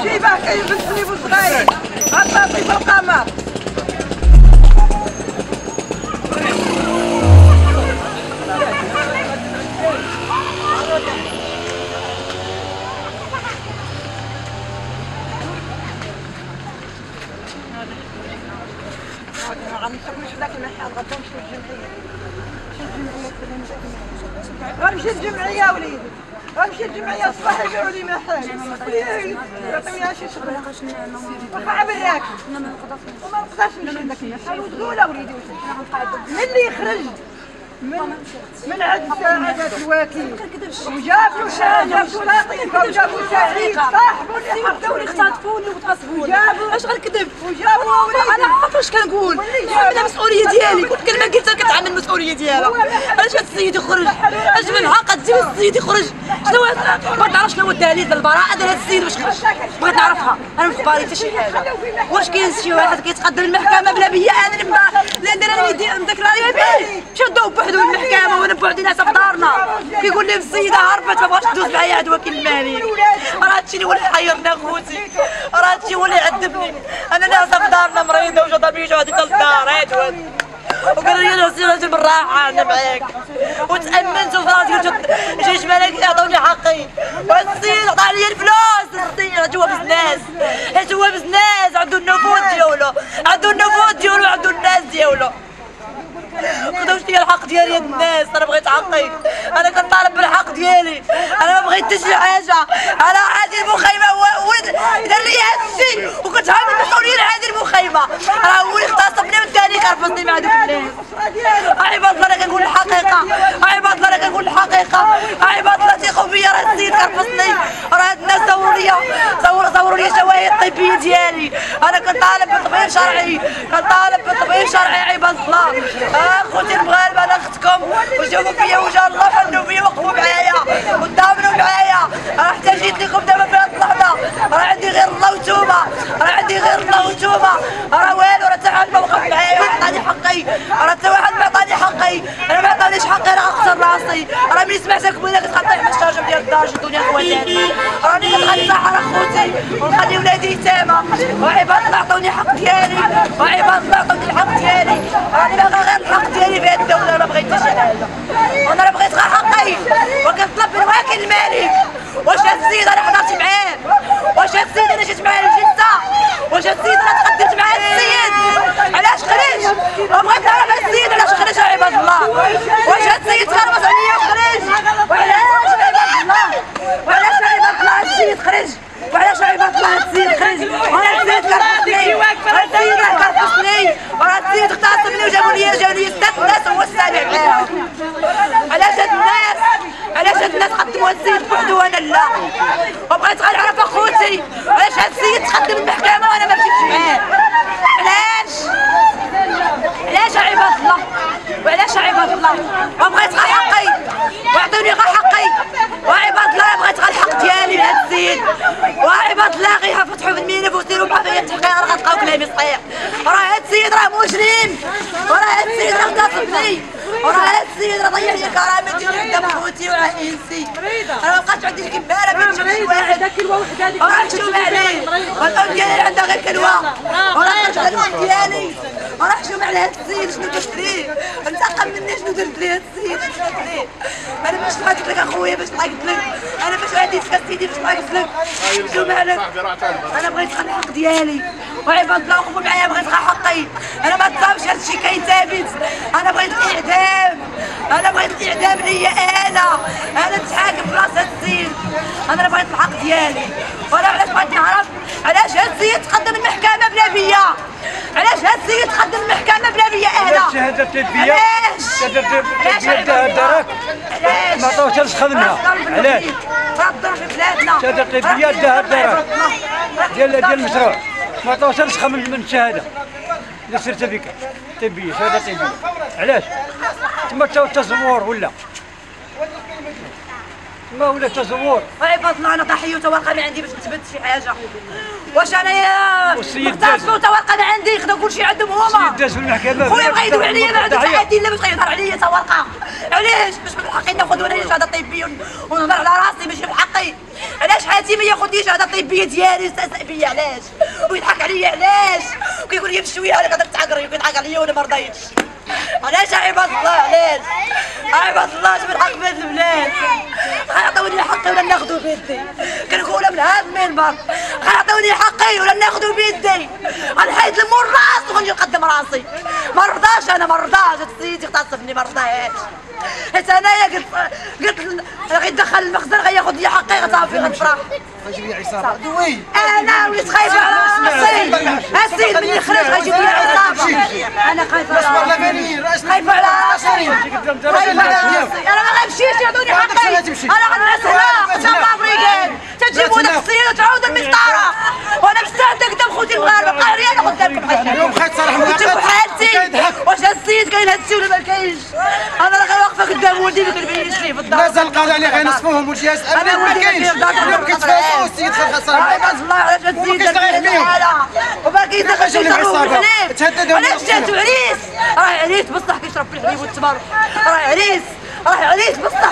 شيبه كيبسني بصغير غطاطي في القمر. ما غنمسكوش في ذاك المحل غادي نمشيو للجمعيه. غنمشي للجمعيه وليدي، غنمشي للجمعيه الصباح يبيعوا لي محل يعطيني شي شغله واخا براك وما نقدرش نمشي لذاك المحل وتقول وليدي ملي يخرج من عند سعادة الوكيل وجابوا لطيفة وجابوا سعيد صاحبوا اللي حطوا لي اختطفوني وتعصبوني اش غنكذب وجابوا وليدي. انا عارفه واش كنقول نحمل المسؤوليه ديالي كنت كلمه قلتها كتعمل المسؤوليه ديالها. علاش هذا السيد يخرج؟ اش من حق تجيب السيد يخرج؟ شنو بغيت نعرف شنو هو الدليل البراءه ديال هذا السيد باش خرج، بغيت نعرفها. انا ما في حتى شي حاجه. واش كاين شي واحد كيتقدم المحكمه بلا بيا؟ انا لما نديكلاري به مشاو داو بوحدو المحكمه وانا بوحدي ناس في دارنا كيقول لي السيده هربت ما بغاش تدوز معايا هاد وكيل المالي. راه هادشي اللي هو اللي حيرنا خوتي، راه هادشي هو اللي عذبني. انا ناقصه في دارنا مريضه وجا ضربني جا هادي حتى للدار عاد وقال لي نوصل بالراحه انا معاك وتامنت وفي راسي قلت جيش ملك يعطوني حقي. والسيد عطى لي الفلوس. السيد هو بزناس، حيت هو بزناس عنده النفوذ ديالو، عنده النفوذ ديالو، عنده الناس ديالو. خداوش ليا الحق ديالي يا الناس. انا بغيت حقي، انا كنطالب بالحق ديالي، انا ما بغيت حتى شي حاجه. انا هذه المخيمه هو ولد دار لي هذا الشيء وكنت هامل المسؤوليه لهذه المخيمه. راه هو اللي اغتصبني والثاني كرفصني مع دوك الناس. عباد الله انا كنقول الحقيقه، عباد الله انا كنقول الحقيقه، عباد الله ثيقوا بيا. راه السيد كرفصني، راه هاد الناس صوروا لي الشواهد الطبيه ديالي. انا كنطالب بطبيب شرعي، كنطالب بطبيب شرعي عباد الله. خوتي المغاربه انا اختكم وشوفوا فيا وجه الله، فنوا فيا وقفوا معايا وتضامنوا معايا. راه حتى جيت لكم دابا في هاد اللحظه راه عندي غير الله وتوما، راه عندي غير الله وتوما. راه والو، راه حتى واحد ما وقف معايا وعطاني حقي، راه حتى واحد ما عطاني حقي. انا ما عطانيش حقي راه غنخسر راسي. راه ملي سمعتك بوينه كتغطي في الشارجه ديال الدار شدوني اخواتاتي. راني كنغني صحرا خوتي ونخلي ولادي يتامى. وعباد الله عطوني الحق ديالي، وعباد الله عطوني الحق ديالي. راني باغا غير الحق ديالي في هاد الدوله، ما بغيت حتى شي حاجه. وانا بغيت غير حقي وكنطلب من وكيل المالك. واش هاد السيد انا حضرت معاه؟ واش هاد السيد انا جيت معاه للجلسه؟ واش هاد السيد انا تقدمت مع هاد السيد؟ علاش خرج؟ وبغيت نعرف هاد السيد علاش خرج عباد الله. واش هاد السيد تخربص عليا وخرج؟ وعلاش عباد الله؟ وعلاش عباد الله هاد السيد خرج؟ وعلاش عباد الله هاد السيد خرج؟ وهاد السيد كرفصني، هاد السيد كرفصني، وهاد السيد اغتصبني وجابوا لي 6 ناس هو السابع معاهم. علاش هاد الناس، علاش هاد الناس قدموا هاد السيد بوحدو وانا لا؟ وبغيت غنعرف اخوتي علاش هاد السيد تقدم المحكمه وانا ما مشيتش معاه؟ علاش؟ علاش عباد الله؟ وعلاش عباد الله؟ وبغيت غير حقي وعطوني غير حقي. وعباد الله بغيت غير الحق ديالي لهاد السيد. وعباد الله غير فتحوا في الملف وسيروا مع فيا التحقيق راه غتلقاو كلامي صحيح. راه هاد السيد راه مجرم، وراه هاد السيد راه اغتصبني، وراه هاد السيد راه ضيع لي كرامتي قدام خوتي وعائلتي. انا ما بقاتش عندي كماله بنت شي واحد. عندها كلوه وحده راه شوف عليه والام ديالي عندها غير كلوه، وراه خرج الام ديالي. راه شوف على هاد السيد شنو درت ليه، انتقم مني شنو درت ليه هاد السيد، شنو درت ليه. انا باش قلت لك اخويا، باش قلت لك انا باش غادي سيدي، باش قلت لك شوف عليك. انا بغيت غير الحق ديالي وعباد الله وقفوا معايا. بغيت غير حقي، انا ما تصابش هاد الشيء كاين ثابت. انا بغيت الاعدام، انا بغيت الاعدام ليا. انا نتحاكم براس هاد السيد. انا بغيت الحق ديالي. وانا علاش بغيت نعرف علاش هاد السيد تقدم المحكمه بلا بيا؟ علاش هاد السيد تقدم المحكمه بلا بيا انا؟ الشهاده الطبيه، الشهاده الطبيه دارك ما عطاوش الخدمه. علاش؟ راه الضرب في بلادنا. الشهاده الطبيه دارك ديال المشروع ما عطاوش من الشهاده ديال السيرتيفيكا طبيه، شهاده طبيه. علاش؟ تما التصور ولا ما ولا تزور. عباد الله انا ضحيه وتورقه ما عندي باش نثبت شي حاجه. واش انايا مغتصب وتورقه ما عندي خداو كلشي عندهم هما. السيد داز في المحكمه. خويا بغا يدوي عليا ما عندوش حياتي الا باش غيهضر عليا تورقه. علاش؟ باش من حقي ناخذ انا شهاده طبيه ونهضر على راسي ماشي بحقي. علاش حاتم ياخذ لي شهاده طبيه ديالي ويستهزئ بيا علاش؟ ويضحك عليا علاش؟ وكيقول لي بشويه انا قدرت تعقري وكيضحك عليا وانا ما رضيتش. علاش عباد الله علاش؟ عباد الله جبت الحق في هاد البلاد. غيعطيوني حقي ولا ناخذو بيدي. كنقولها من هاد المنبر غيعطيوني حقي ولا ناخذو بيدي. غنحيد المور راس وغنجي نقدم راسي. ما رضاش انا ما رضاش هاد السيد يغتصبني ما رضاهاش. حيت انايا قلت غيدخل المخزن غياخذ لي حقي غتصافي غنفرح. غيجيب لي عصابه دوي. انا وليت خايفه على راسي. السيد ملي خرج غيجيب لي عصابه. انا خايفه على راسي. خايفه على راسي. انا ما غنمشيش يعطوني حقي. انا غنعس هنا قدام افريكان تجيبوا داك السيد وتعاودوا المسطره. وانا مستعده قدام خوتي المغاربه قاهرين قدامكم اليوم خايت صراحه وتشوفوا حالتي. واش هاد السيد كاين هاد الشيء ولا ما كاينش؟ انا راه واقفه قدام ولدي ما كنبينش ليه في الدار. مازال القضاء اللي غينصفوهم والجهاز الامني ما كاينش. اليوم كيتفاجئوا السيد خاصه عباد الله علاش هاد السيد وباقي يدخل شي تهرب الحليب. علاش جاتو عريس؟ راه عريس بصح كيشرب في الحليب والتمر. راه عريس بصح.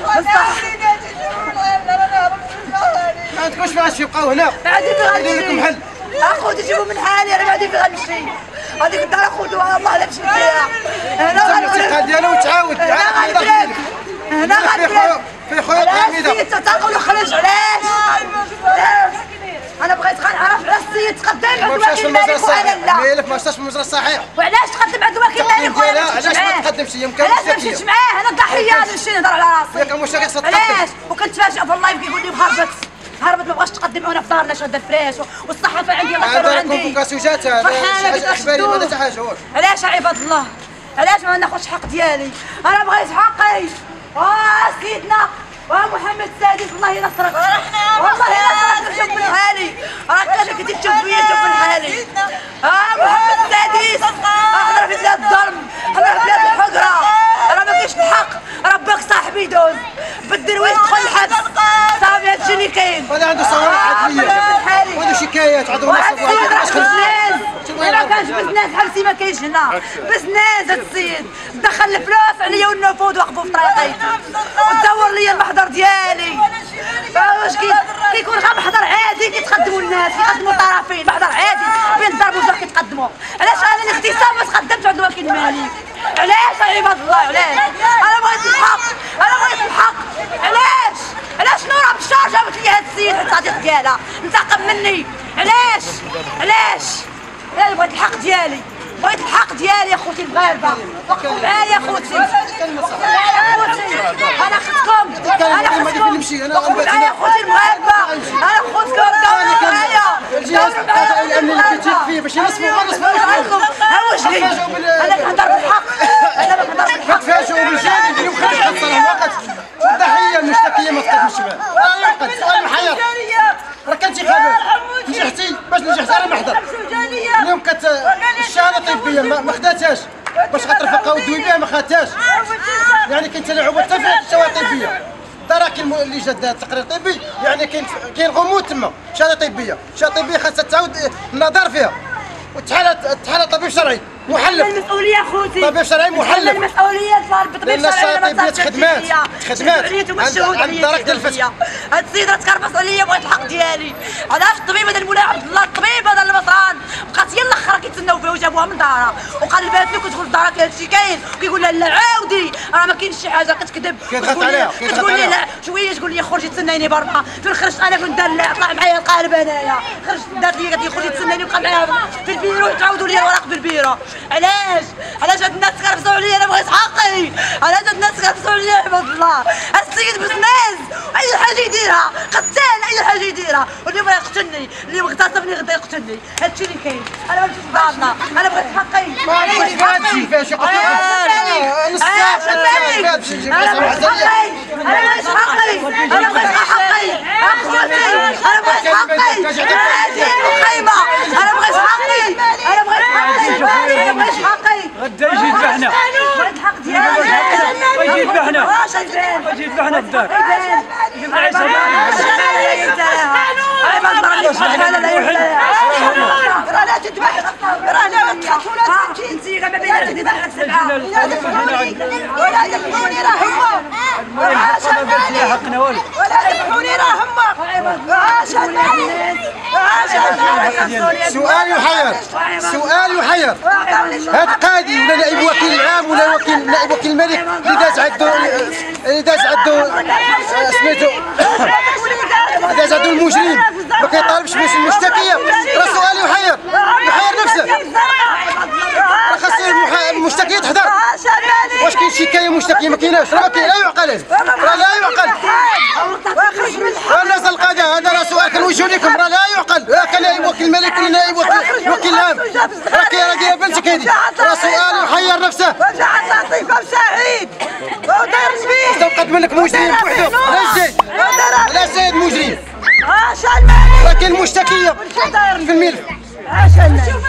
ما عندكمش فاش يبقاو هنا. عادي في غنمشي لكم حل. اخوتي جيبوا من حالي انا عادي في غنمشي. هذيك الدار اخوتو الله لا مشيت فيها. هنا الثقه ديالو وتعاود هنا غنبلك في خويا الحميده. السيد تتقول خرج علاش؟ انا بغيت غنعرف على السيد تقدم عند وكيل الملك وانا لا. مالك ما مشاش في المجرى الصحيح. وعلاش تقدم عند وكيل الملك وانا ما علاش ما تقدمش هي علاش ما مشيتش معاه؟ انا الضحيه نمشي نهضر على راسي. ياك مش كيخصك تقدم. علاش؟ وكنتفاجئ في اللايف كيقول لي هربت ما بغاش تقدم وانا في دارنا شاده الفراش والصحافه عندي الله يكرم عندي. كونفوكاسيوجات هذا اخباري ما تحاجوش. علاش عباد الله؟ علاش ما ناخذش حق ديالي؟ انا بغيت حقي. سيدنا محمد السادس الله ينصرك. والله ينصرك. شوف من حالي راك كنتي تشوف فيا شوف من حالي. محمد السادس احضر في بلاد الظلم احضر في بلاد الحقره. راه ما كاينش الحق. ربك صاحبي يدوز بالدرويش دخل الحبس صافي هادشي اللي كاين. هذا عنده صوالح عدليه وعنده شكايات عنده واحد السيد راه بزناز. الا ما كانش بزناز حبسي ما كاينش هنا. بزناز هاد السيد دخل الفلوس عليا والنفوذ وقفوا في طريقي ودور لي المحضر ديالي. واش كيكون غير محضر عادي كيتقدموا الناس كيقدموا الطرفين محضر عادي بين الضرب والجر كيتقدموا. علاش انا الاغتصاب ما تقدمتش عند وكيل الملك؟ علاش عباد الله علاش؟ انا بغيت الحق. علاش نورا بشار جابت لي هاد السيد الصديق ديالها انتقم مني؟ علاش؟ انا بغيت الحق ديالي. يا خوتي المغاربه وقفوا معايا يا خوتي. انا خدتكم وقفوا معايا يا خوتي المغاربه. انا خدتكم دوروا معايا. الجهاز الامني اللي كيتيق فيه باش ينصفوا ها واش لي انا كنهضر بالحق. كتفاجئوا بالجانب اليوم خرج خاصه الوقت الضحيه المشتكيه ما تقدمش معاه. يبقى سؤال الحياه راك انتخابات نجحتي باش نجحت انا محضر. اليوم الشهاده الطبيه ما خداتهاش باش غترفقها وتدوي بها ما خداتهاش. يعني كاين تلاعبات حتى في الشهاده الطبيه. الدراكم اللي جات التقرير الطبي يعني كاين غموض تما. الشهاده الطبيه خاصها تعاود النظر فيها وتحال طبيب شرعي محلف. المسؤوليه خوتي طبيب شرعي محلف. المسؤوليه طبيب شرعي ما خدمات عند درك ديال الفتح. هاد السيد راه تكرفص عليا بغيت الحق ديالي. علاش الطبيب هذا المولى عبد الله الطبيب هذا المصران بقات هي الاخر كيتسناو فيها وجابوها من دارها وقلبات له كتقول لدارها هادشي كاين وكيقول لها لا عاودي راه ما كاينش شي حاجه كتكذب. كتقول لي لا شويه تقول لي خرجي تسنايني برا. فين خرجت انا فين دار طلع معايا القالب انايا خرجت دارت لي قالت لي خرجي تسنايني وبقى معايا في البيرو يتعاودوا لي الوراق في البيرو. علاش هاد الناس كيرفضوا عليا انا بغيت حقي. علاش هاد الناس كيرفضوا عليا عباد الله؟ السيد بزناز اي حاجه يديرها قتال اي حاجه يديرها واللي بغى يقتلني اللي اغتصبني غدا يقتلني. هادشي اللي كاين. انا ما مشيتش لدارنا انا بغيت حقي. ما هادشي فاش انا بغيت غدا يجي يذبحنا. بغيت الحق ديالي. اجي ذبحنا واش غيبان اجي ذبحنا في الدار جبنا عيسى راه لا تذبح راه لا تخاف ولا تمشي ما بيناتك تذبح السبعه ولا يذبحوني راه هما حقنا والو ولا يذبحوني راه هما سؤال يحير هذا قاضي ولا نائب وكيل العام ولا نائب وكيل الملك اللي داز عندو سميتو داز عندو المجرم ما كيطالبش باش المشتكيه راه سؤال يحير نفسه راه خاص المشتكيه تحضر واش كاين شكايه مشتكيه ما كايناش راه لا يعقل راه لا يعقل الناس القاده هذا راه سؤال كنوجهو لكم راه لا يعقل لا كنائب وكيل الملك ولا نائب وكيل العام راه دايره بنتك هذه راه سؤال يحير نفسه وجعل لطيفه وسعيد ودار فيه نقدم لك مجرم وحده لا سيد مجرم عاش الملك راه كاين مشتكيه في الملف عاش الملك